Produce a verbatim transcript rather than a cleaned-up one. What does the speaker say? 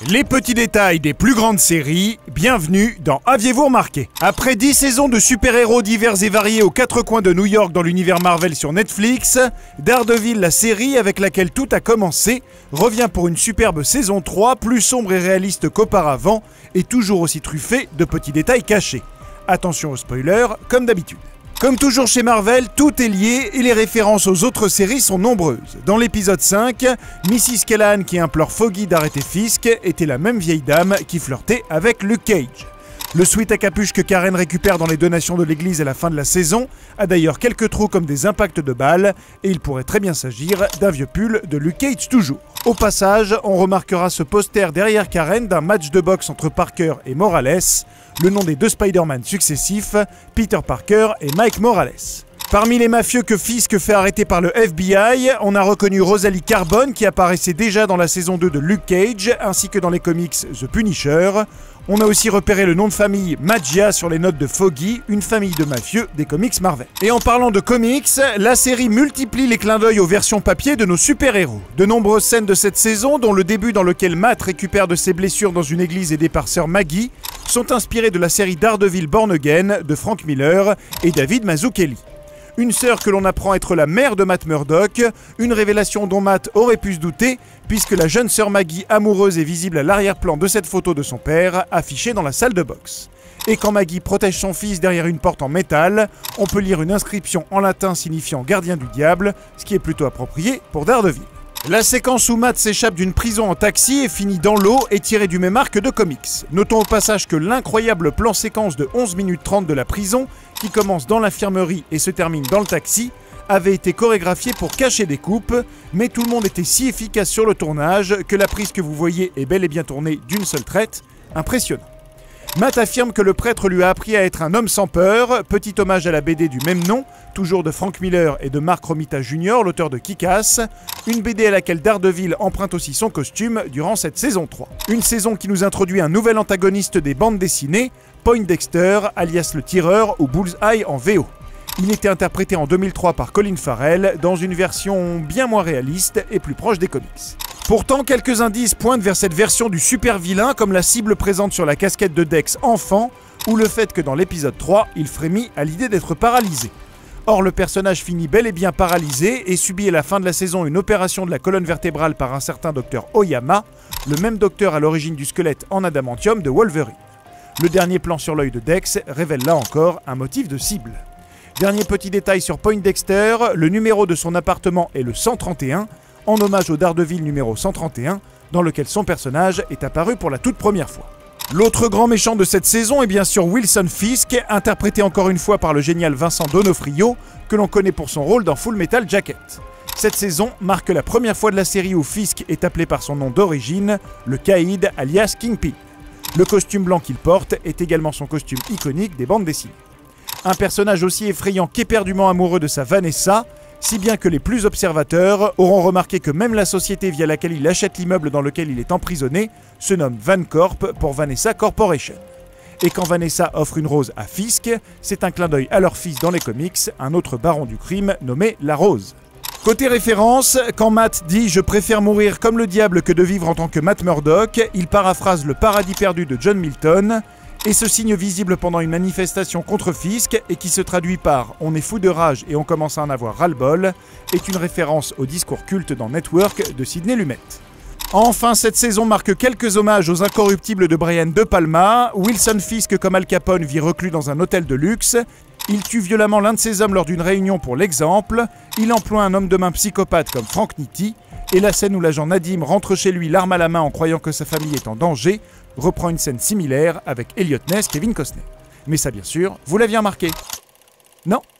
Les petits détails des plus grandes séries, bienvenue dans Aviez-vous remarqué? Après dix saisons de super-héros divers et variés aux quatre coins de New York dans l'univers Marvel sur Netflix, Daredevil, la série avec laquelle tout a commencé, revient pour une superbe saison trois, plus sombre et réaliste qu'auparavant, et toujours aussi truffée de petits détails cachés. Attention aux spoilers, comme d'habitude. Comme toujours chez Marvel, tout est lié et les références aux autres séries sont nombreuses. Dans l'épisode cinq, Missus Callahan qui implore Foggy d'arrêter Fisk était la même vieille dame qui flirtait avec Luke Cage. Le sweat à capuche que Karen récupère dans les donations de l'église à la fin de la saison a d'ailleurs quelques trous comme des impacts de balles et il pourrait très bien s'agir d'un vieux pull de Luke Cage toujours. Au passage, on remarquera ce poster derrière Karen d'un match de boxe entre Parker et Morales, le nom des deux Spider-Man successifs, Peter Parker et Mike Morales. Parmi les mafieux que Fisk fait arrêter par le F B I, on a reconnu Rosalie Carbone qui apparaissait déjà dans la saison deux de Luke Cage, ainsi que dans les comics The Punisher. On a aussi repéré le nom de famille Maggia sur les notes de Foggy, une famille de mafieux des comics Marvel. Et en parlant de comics, la série multiplie les clins d'œil aux versions papier de nos super-héros. De nombreuses scènes de cette saison, dont le début dans lequel Matt récupère de ses blessures dans une église aidé par Sœur Maggie, sont inspirées de la série Daredevil Born Again de Frank Miller et David Mazzucchelli. Une sœur que l'on apprend être la mère de Matt Murdock, une révélation dont Matt aurait pu se douter, puisque la jeune sœur Maggie amoureuse est visible à l'arrière-plan de cette photo de son père, affichée dans la salle de boxe. Et quand Maggie protège son fils derrière une porte en métal, on peut lire une inscription en latin signifiant gardien du diable, ce qui est plutôt approprié pour Daredevil. La séquence où Matt s'échappe d'une prison en taxi et finit dans l'eau est tirée du même arc de comics. Notons au passage que l'incroyable plan séquence de onze minutes trente de la prison, qui commence dans l'infirmerie et se termine dans le taxi, avait été chorégraphié pour cacher des coupes, mais tout le monde était si efficace sur le tournage que la prise que vous voyez est bel et bien tournée d'une seule traite. Impressionnant. Matt affirme que le prêtre lui a appris à être un homme sans peur, petit hommage à la B D du même nom, toujours de Frank Miller et de Mark Romita Junior, l'auteur de Kick-Ass, une B D à laquelle Daredevil emprunte aussi son costume durant cette saison trois. Une saison qui nous introduit un nouvel antagoniste des bandes dessinées, Poindexter, alias le tireur ou Bullseye en V O. Il était interprété en deux mille trois par Colin Farrell dans une version bien moins réaliste et plus proche des comics. Pourtant, quelques indices pointent vers cette version du super vilain comme la cible présente sur la casquette de Dex enfant ou le fait que dans l'épisode trois, il frémit à l'idée d'être paralysé. Or, le personnage finit bel et bien paralysé et subit à la fin de la saison une opération de la colonne vertébrale par un certain docteur Oyama, le même docteur à l'origine du squelette en adamantium de Wolverine. Le dernier plan sur l'œil de Dex révèle là encore un motif de cible. Dernier petit détail sur Poindexter, le numéro de son appartement est le cent trente et un, en hommage au Daredevil numéro cent trente et un, dans lequel son personnage est apparu pour la toute première fois. L'autre grand méchant de cette saison est bien sûr Wilson Fisk, interprété encore une fois par le génial Vincent D'Onofrio, que l'on connaît pour son rôle dans Full Metal Jacket. Cette saison marque la première fois de la série où Fisk est appelé par son nom d'origine, le Caïd alias Kingpin. Le costume blanc qu'il porte est également son costume iconique des bandes dessinées. Un personnage aussi effrayant qu'éperdument amoureux de sa Vanessa, si bien que les plus observateurs auront remarqué que même la société via laquelle il achète l'immeuble dans lequel il est emprisonné se nomme VanCorp pour Vanessa Corporation. Et quand Vanessa offre une rose à Fisk, c'est un clin d'œil à leur fils dans les comics, un autre baron du crime nommé La Rose. Côté référence, quand Matt dit « Je préfère mourir comme le diable que de vivre en tant que Matt Murdock », il paraphrase le paradis perdu de John Milton, et ce signe visible pendant une manifestation contre Fisk et qui se traduit par « On est fou de rage et on commence à en avoir ras-le-bol » est une référence au discours culte dans Network de Sidney Lumet. Enfin, cette saison marque quelques hommages aux incorruptibles de Brian De Palma. Wilson Fisk comme Al Capone vit reclus dans un hôtel de luxe. Il tue violemment l'un de ses hommes lors d'une réunion pour l'exemple. Il emploie un homme de main psychopathe comme Frank Nitti. Et la scène où l'agent Nadim rentre chez lui l'arme à la main en croyant que sa famille est en danger reprend une scène similaire avec Elliot Ness, Kevin Costner. Mais ça, bien sûr, vous l'aviez remarqué? Non?